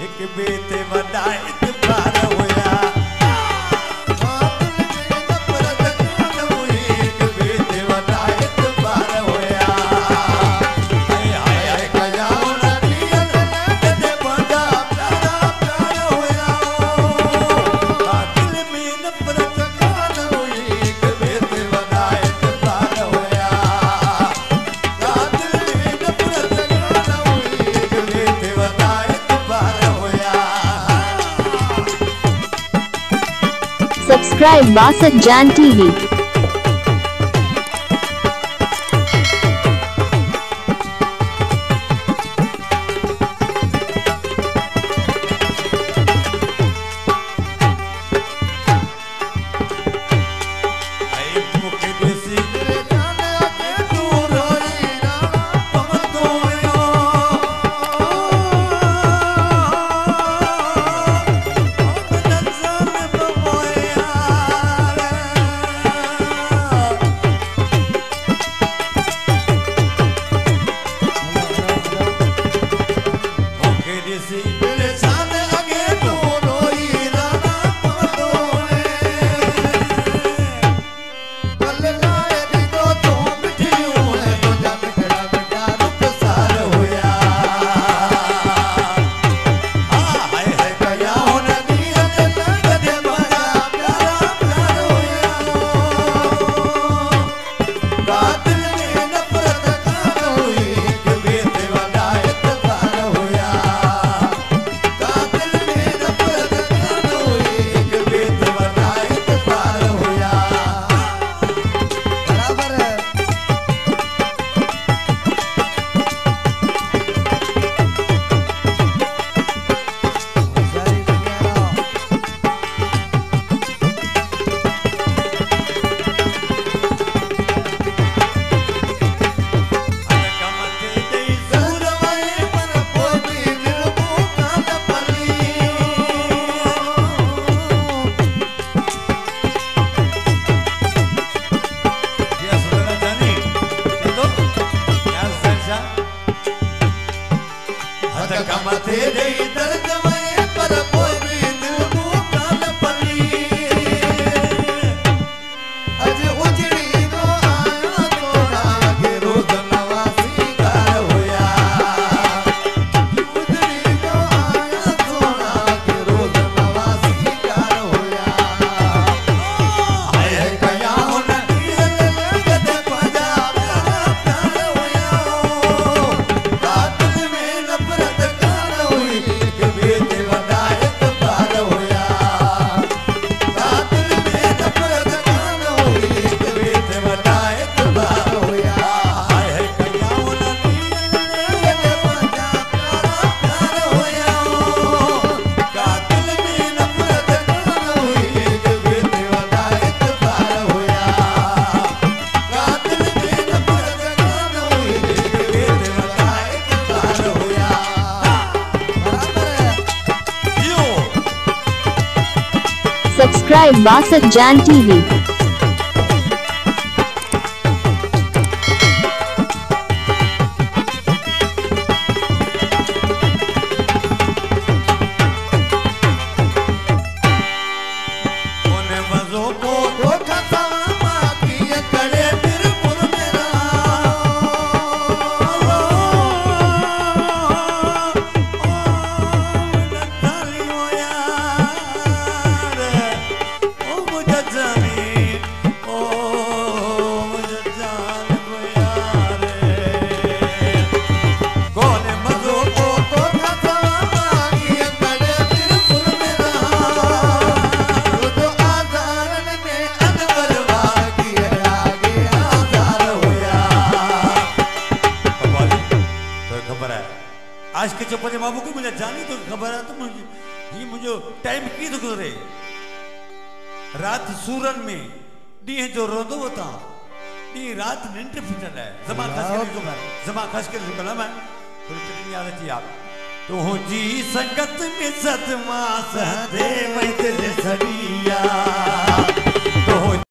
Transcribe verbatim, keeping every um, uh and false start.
एक बेते वॾा इतबार हुया Subscribe Basak Jan T V. Subscribe Basak Jan T V. आज के चौपड़े बाबू की मुझे जानी तो खबर है तो मुझे ये मुझे टाइम की तो गुजरे रात सूरन में डी जो रोदो होता डी रात निंट फिटल है जमा खास के जमा खास के कलम है थोड़ी चटनी आ रही आप तो जी संगत में सतमा सहदेव तेरे सरिया तो